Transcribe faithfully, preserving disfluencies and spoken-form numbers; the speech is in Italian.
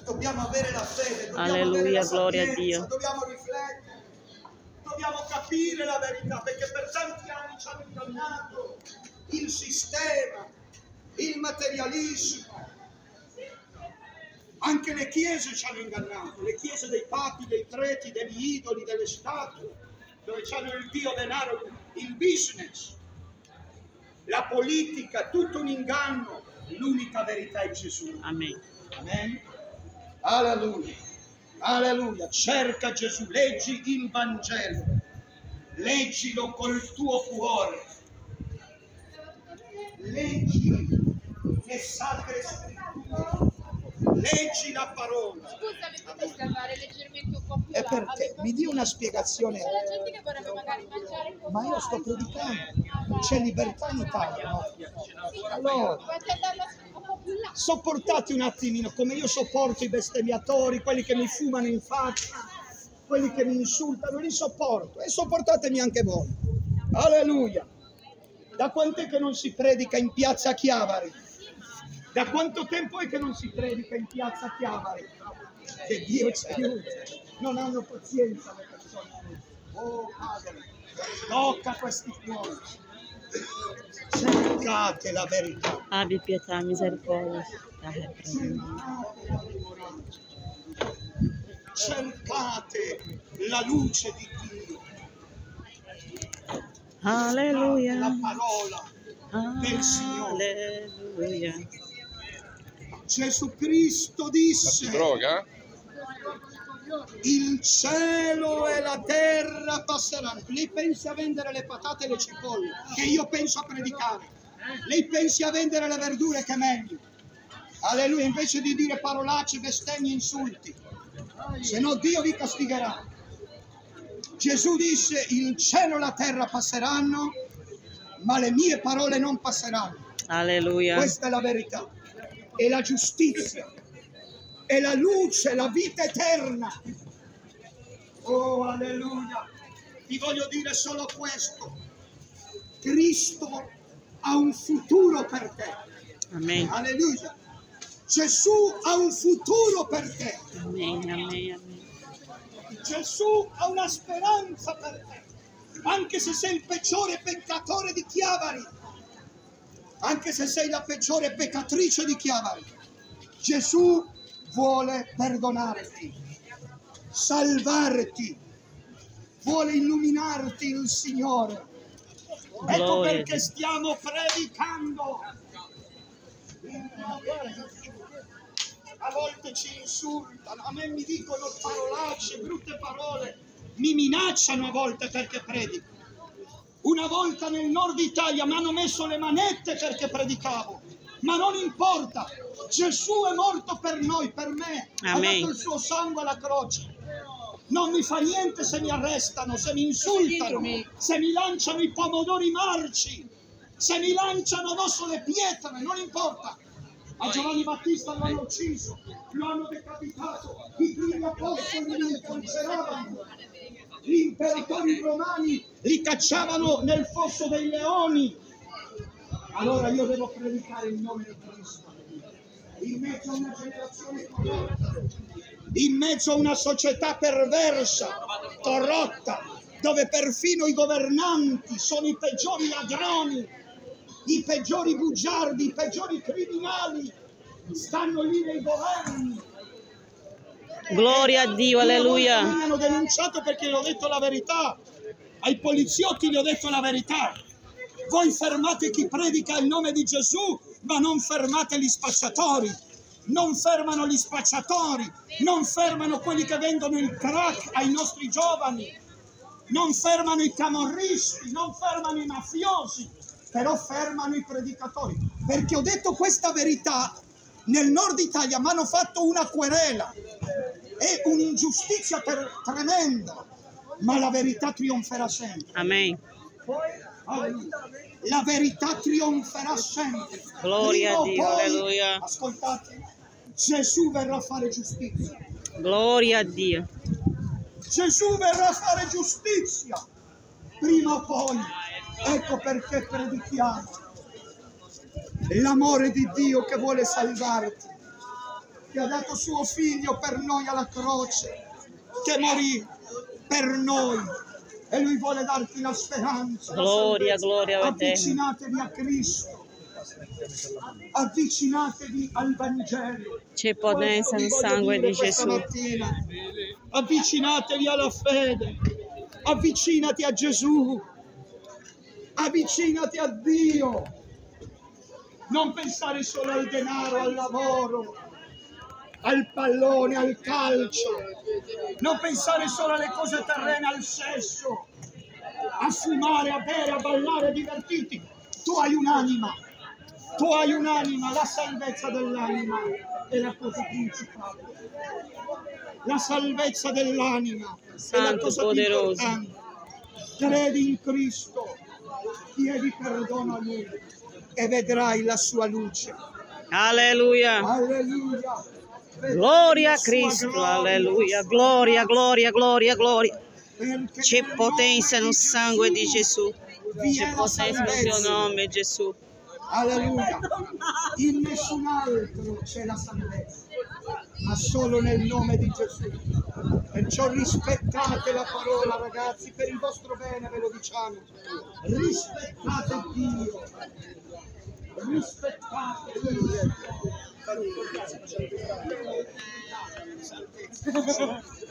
Dobbiamo avere la fede, dobbiamo Alleluia, avere la gloria a sapienza, Dio. dobbiamo riflettere, dobbiamo capire la verità, perché per tanti anni ci hanno ingannato il sistema, il materialismo. Anche le chiese ci hanno ingannato, le chiese dei papi, dei preti, degli idoli, delle statue, dove c'hanno il dio denaro, il business, la politica, tutto un inganno. L'unica verità è Gesù. Amen. Amen. Alleluia. Alleluia. Cerca Gesù, leggi il Vangelo, leggilo col tuo cuore, leggi le sacre scritture, leggi la parola. Scusami, potresti andare leggermente un po' più E là? perché? Mi dia una spiegazione. C'è la gente che vorrebbe magari mangiare un po' Ma io sto predicando, c'è libertà in Italia, no? Allora, Puoi andare un po' più là. sopportate un attimino, come io sopporto i bestemmiatori, quelli che mi fumano in faccia, quelli che mi insultano, li sopporto, e sopportatemi anche voi. Alleluia. Da quant'è che non si predica in piazza Chiavari? Da quanto tempo è che non si predica in piazza Chiavari? Che Dio ci aiuti. Non hanno pazienza le persone. Oh Padre, tocca questi cuori. Cercate la verità. Abbi pietà, misericordia. Cercate la luce di Dio. Alleluia. La parola del Signore. Alleluia. Gesù Cristo disse: droga? il cielo e la terra passeranno. Lei pensi a vendere le patate e le cipolle, che io penso a predicare. Lei pensi a vendere le verdure, che è meglio. Alleluia, invece di dire parolacce, bestemmie, insulti. Se no Dio vi castigherà. Gesù disse: il cielo e la terra passeranno, ma le mie parole non passeranno. Alleluia. Questa è la verità. E la giustizia, e la luce, la vita eterna. Oh, alleluia. Ti voglio dire solo questo. Cristo ha un futuro per te. Amen. Alleluia. Gesù ha un futuro per te. Amen, amen, amen. Gesù ha una speranza per te. Anche se sei il peggiore peccatore di Chiavari, anche se sei la peggiore peccatrice di Chiavari, Gesù vuole perdonarti, salvarti, vuole illuminarti il Signore. Ecco Gloria. perché stiamo predicando. A volte ci insultano, a me mi dicono parolacce, brutte parole, mi minacciano a volte perché predico. Una volta nel nord Italia mi hanno messo le manette perché predicavo, ma non importa, Gesù è morto per noi, per me, ha Amen. dato il suo sangue alla croce. Non mi fa niente se mi arrestano, se mi insultano, se mi lanciano i pomodori marci, se mi lanciano addosso le pietre, non importa. A Giovanni Battista lo hanno ucciso, lo hanno decapitato, i primi apostoli li incarceravano, gli imperatori romani li cacciavano nel fosso dei leoni. Allora io devo predicare il nome di Cristo in mezzo a una generazione corrotta, in mezzo a una società perversa, corrotta, dove perfino i governanti sono i peggiori ladroni, i peggiori bugiardi, i peggiori criminali stanno lì nei governi. Gloria a Dio, alleluia. Mi hanno denunciato perché gli ho detto la verità, ai poliziotti gli ho detto la verità. Voi fermate chi predica il nome di Gesù, ma non fermate gli spacciatori, non fermano gli spacciatori, non fermano quelli che vendono il crack ai nostri giovani, non fermano i camorristi, non fermano i mafiosi, però fermano i predicatori. Perché ho detto questa verità, nel nord Italia mi hanno fatto una querela, è un'ingiustizia tremenda, ma la verità trionferà sempre. Amen. La verità trionferà sempre. Gloria a Prima o Dio, poi, alleluia. ascoltate, Gesù verrà a fare giustizia. Gloria a Dio. Gesù verrà a fare giustizia. Prima o poi. Ecco perché predichiamo l'amore di Dio che vuole salvarti. che ha dato suo figlio per noi alla croce, che morì per noi, e lui vuole darti la speranza. Gloria, la gloria a te. Avvicinatevi a Cristo, avvicinatevi al Vangelo. C'è potenza nel sangue di Gesù. Mattina. Avvicinatevi alla fede, avvicinati a Gesù, avvicinati a Dio. Non pensare solo al denaro, al lavoro, al pallone, al calcio. Non pensare solo alle cose terrene, al sesso, a fumare, a bere, a ballare, a divertirti. Tu hai un'anima, tu hai un'anima, la salvezza dell'anima è la cosa principale. La salvezza dell'anima è la Santo, cosa più poderoso. importante. Credi in Cristo, chiedi perdono a Lui e vedrai la sua luce. Alleluia. Alleluia. Gloria a Cristo. Alleluia. Gloria, gloria, gloria, gloria. Perché C'è nel potenza nome nel di sangue di Gesù Gesù. vi C'è è la potenza nel tuo salvezza. nome, Gesù. Alleluia. In nessun altro c'è la salvezza, ma solo nel nome di Gesù. Perciò rispettate la parola, ragazzi, per il vostro bene ve lo diciamo. Rispettate Dio. Rispettate Dio.